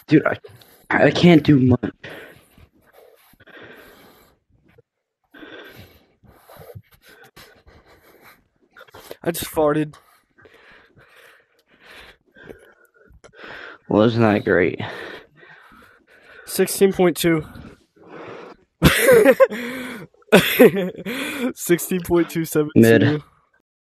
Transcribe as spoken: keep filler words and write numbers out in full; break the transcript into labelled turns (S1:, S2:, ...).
S1: Dude, I, I can't do much.
S2: I just farted.
S1: Wasn't that great?
S2: Sixteen point two. Sixteen point two seven
S1: Mid.
S2: two.